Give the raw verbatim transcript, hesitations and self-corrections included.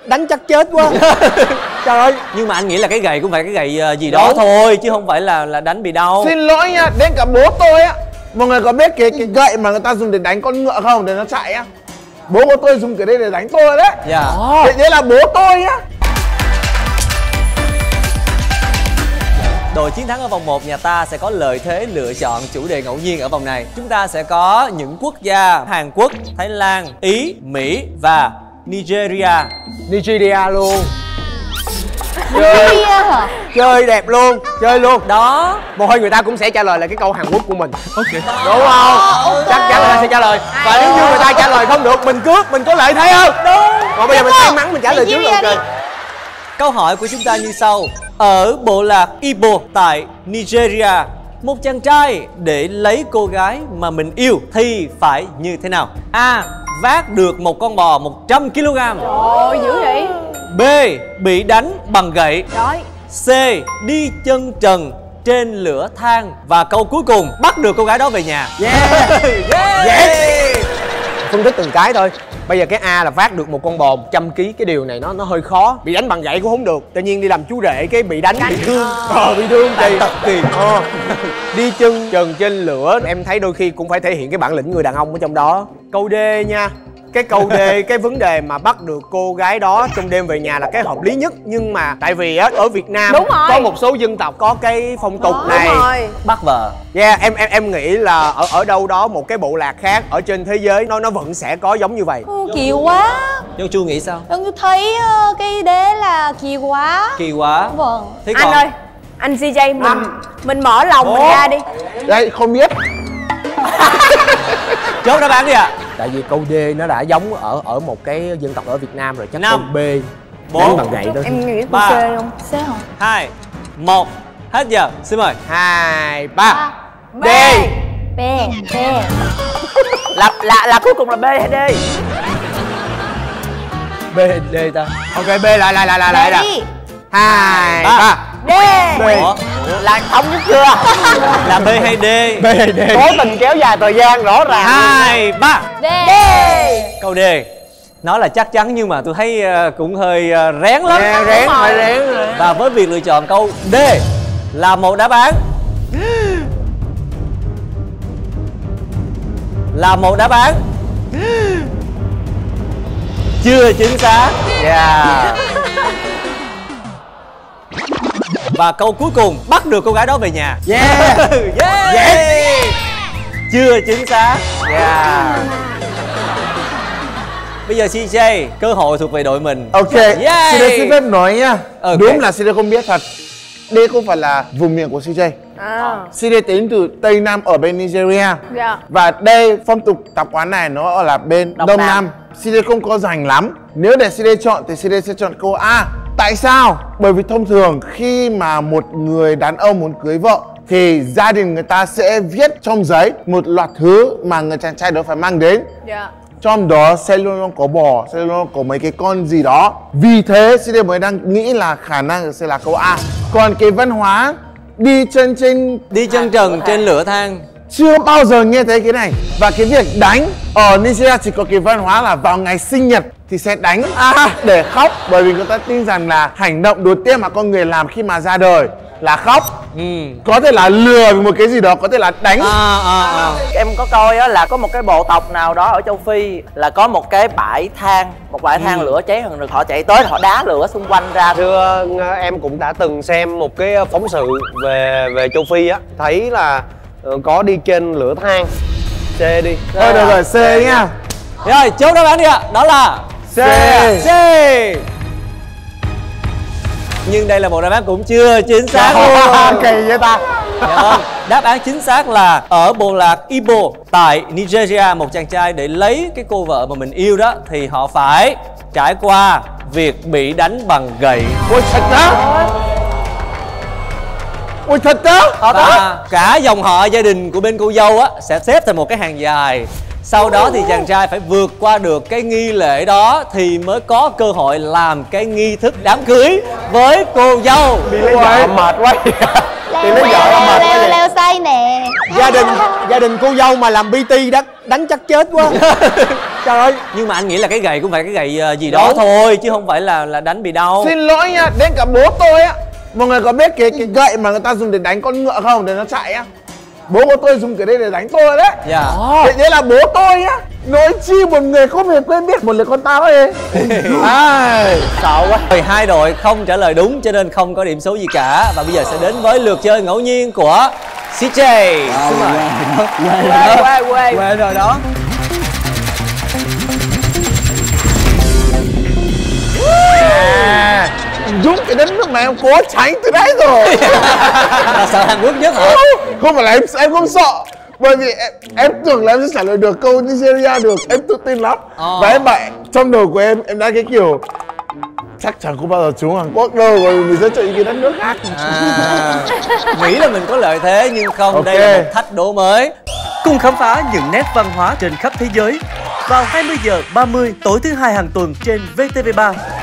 đánh chắc chết quá. Trời ơi. Nhưng mà anh nghĩ là cái gậy cũng phải cái gậy gì đó đúng thôi, chứ không phải là là đánh bị đau. Xin lỗi nha, đến cả bố tôi á, mọi người có biết cái cái gậy mà người ta dùng để đánh con ngựa không, để nó chạy á? Bố của tôi dùng cái đây để đánh tôi đấy. Dạ. Thế đấy là bố tôi á. Đội chiến thắng ở vòng một nhà ta sẽ có lợi thế lựa chọn chủ đề ngẫu nhiên ở vòng này. Chúng ta sẽ có những quốc gia Hàn Quốc, Thái Lan, Ý, Mỹ và Nigeria. Nigeria luôn. Chơi hả? Chơi đẹp luôn, chơi luôn. Đó. Một hồi người ta cũng sẽ trả lời là cái câu Hàn Quốc của mình. Ok. Đúng không? Okay. Chắc chắn là người ta sẽ trả lời. Và nếu như người ta trả lời không được, mình cướp, mình có lợi thế không? Đúng. Còn bây giờ mình may mắn mình trả lời trước rồi. Ok. Câu hỏi của chúng ta như sau. Ở bộ lạc Igbo tại Nigeria, một chàng trai để lấy cô gái mà mình yêu thì phải như thế nào? A. Vác được một con bò một trăm ki lô gam. Trời ơi, dữ vậy. B. Bị đánh bằng gậy. Trời. C. Đi chân trần trên lửa than. Và câu cuối cùng, bắt được cô gái đó về nhà. Yeah. Yeah. Yes. Phân tích từng cái thôi. Bây giờ cái A là vác được một con bò một trăm ki lô gam. Cái điều này nó nó hơi khó. Bị đánh bằng gậy cũng không được. Tự nhiên đi làm chú rể cái bị đánh, bị thương. Ờ, bị thương thì tật kỳ. Ờ. Đi chân trần trên lửa. Em thấy đôi khi cũng phải thể hiện cái bản lĩnh người đàn ông ở trong đó. Câu D nha. Cái câu D, cái vấn đề mà bắt được cô gái đó trong đêm về nhà là cái hợp lý nhất. Nhưng mà tại vì á, ở Việt Nam có một số dân tộc có cái phong tục Đó, này. đúng rồi. Bắt vợ. Yeah, em em em nghĩ là ở ở đâu đó một cái bộ lạc khác ở trên thế giới nó nó vẫn sẽ có giống như vậy. Ừ, kỳ quá. Nhưng Chu nghĩ sao? Tôi thấy uh, cái đế là kỳ quá. Kỳ quá. Vâng. Thế Anh còn... ơi, anh xê gi mình Năm. mình mở lòng mình ra đi. Đây, không biết. Chốt đáp án đi ạ. À. Tại vì câu D nó đã giống ở ở một cái dân tộc ở Việt Nam rồi, chắc Năm. câu B. Bốn. Đánh bằng gậy thôi. Em nghĩ câu Ba. C không? C hả? Hai. Một. Hết giờ. Xin mời. Hai, ba. B. D. B. B. Là là là cuối cùng là B hay D? B, D ta. Ok, B lại lại lại lại lại. đi. Hai, Ba. ba. D. B. Ủa? Là thống nhất chưa? Là B hay D? B, D. Cố tình kéo dài thời gian rõ ràng. Hai. Ba. D. D. Câu D. Nó là chắc chắn nhưng mà tôi thấy cũng hơi rén lắm. Yeah, rén, phải rén. Và với việc lựa chọn câu D là một đáp án là một đáp án chưa chính xác. Yeah. Và câu cuối cùng, bắt được cô gái đó về nhà. Yeah. Yeah. Yes. Chưa chính xác. Yeah. Bây giờ xê gi, cơ hội thuộc về đội mình. Ok, Yeah. xê đê xin phép nói nhá. Ok. Đúng là xê đê không biết thật. Đây không phải là vùng miền của xê gi. À. xê đê đến từ Tây Nam ở bên Nigeria. Dạ. Và đây phong tục tập quán này nó ở là bên Đông Đông, Nam. Nam. xê đê không có rành lắm. Nếu để xê đê chọn thì xê đê sẽ chọn câu A. Tại sao? Bởi vì thông thường khi mà một người đàn ông muốn cưới vợ thì gia đình người ta sẽ viết trong giấy một loạt thứ mà người chàng trai đó phải mang đến. Dạ. Trong đó sẽ luôn luôn có bò, sẽ luôn luôn có mấy cái con gì đó. Vì thế xê đê mới đang nghĩ là khả năng sẽ là câu A. Còn cái văn hóa đi chân trên Đi chân trần trên lửa than. chưa bao giờ nghe thấy cái này. Và cái việc đánh ở Nigeria chỉ có cái văn hóa là vào ngày sinh nhật thì sẽ đánh à, để khóc. Bởi vì người ta tin rằng là hành động đầu tiên mà con người làm khi mà ra đời là khóc. Ừ. Có thể là lừa vì một cái gì đó, có thể là đánh. À, à, à. Em có coi á là có một cái bộ tộc nào đó ở châu Phi là có một cái bãi than, một bãi than Ừ. lửa cháy, rồi họ chạy tới họ đá lửa xung quanh ra. Thưa em cũng đã từng xem một cái phóng sự về về châu Phi á, thấy là ờ, có đi trên lửa than. C đi. Thôi được rồi, C nhá. Rồi, chốt đáp án đi ạ. Đó là C. C. Nhưng đây là một đáp án cũng chưa chính xác luôn. Kỳ vậy ta. Dạ vâng. Đáp án chính xác là ở bộ lạc Igbo tại Nigeria, một chàng trai để lấy cái cô vợ mà mình yêu đó thì họ phải trải qua việc bị đánh bằng gậy. Ôi thật đó. Ôi thật đó. Và cả dòng họ gia đình của bên cô dâu á sẽ xếp thành một cái hàng dài. Sau đó thì chàng trai phải vượt qua được cái nghi lễ đó thì mới có cơ hội làm cái nghi thức đám cưới với cô dâu. Đi lấy vợ mệt quá. Đi lấy vợ mệt quá. Leo leo say nè. Gia đình gia đình cô dâu mà làm pê tê đó đánh chắc chết quá. Trời ơi. Nhưng mà anh nghĩ là cái gậy cũng phải cái gậy ờ, gì đó thôi, chứ không phải là là đánh bị đau. Xin lỗi nha, đến cả bố tôi á, mọi người có biết cái cái gậy mà người ta dùng để đánh con ngựa không, để nó chạy á? Bố của tôi dùng cái đây để đánh tôi đấy. Dạ. Thế đấy là bố tôi á. Nói chi một người không hề quen biết một người con tao ấy. Ai, Sợ quá. Rồi hai đội không trả lời đúng cho nên không có điểm số gì cả. Và bây giờ sẽ đến với lượt chơi ngẫu nhiên của xê jay. Xin mời. Quê quê quê. Quê rồi đó. à, Dũng cái đất nước này em cố tránh từ đấy rồi. Là sợ Hàn Quốc nhất hả? Không phải là em em không sợ, bởi vì em, em tưởng là em sẽ trả lời được câu Nigeria được, em tự tin lắm. Ờ. Và em bảo trong đầu của em em đã cái kiểu chắc chắn không bao giờ trúng Hàn Quốc đâu, rồi mình sẽ chọn cái đất nước khác. À, nghĩ là mình có lợi thế nhưng không. Ok. Đây là một thách đố mới. Cùng khám phá những nét văn hóa trên khắp thế giới vào hai mươi giờ ba mươi tối thứ hai hàng tuần trên vê tê vê ba.